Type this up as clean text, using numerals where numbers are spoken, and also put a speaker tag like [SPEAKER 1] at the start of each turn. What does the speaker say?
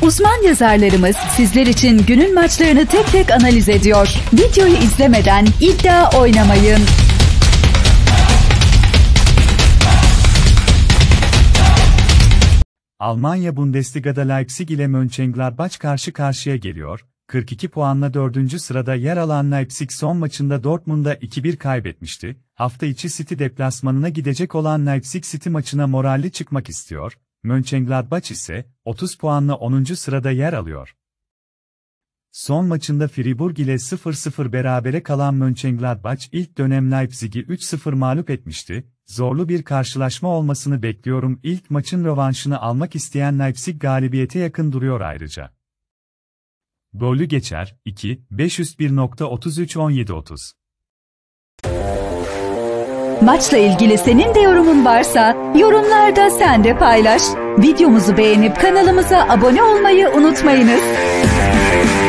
[SPEAKER 1] Uzman yazarlarımız sizler için günün maçlarını tek tek analiz ediyor. Videoyu izlemeden iddia oynamayın.
[SPEAKER 2] Almanya Bundesliga'da Leipzig ile Mönchengladbach karşı karşıya geliyor. 42 puanla 4. sırada yer alan Leipzig son maçında Dortmund'a 2-1 kaybetmişti. Hafta içi City deplasmanına gidecek olan Leipzig City maçına moralli çıkmak istiyor. Mönchengladbach ise 30 puanla 10. sırada yer alıyor. Son maçında Freiburg ile 0-0 berabere kalan Mönchengladbach ilk dönem Leipzig'i 3-0 mağlup etmişti. Zorlu bir karşılaşma olmasını bekliyorum. İlk maçın rövanşını almak isteyen Leipzig galibiyete yakın duruyor ayrıca. Gollü geçer, 2, 501.33-17-30.
[SPEAKER 1] Maçla ilgili senin de yorumun varsa yorumlarda sen de paylaş. Videomuzu beğenip kanalımıza abone olmayı unutmayınız.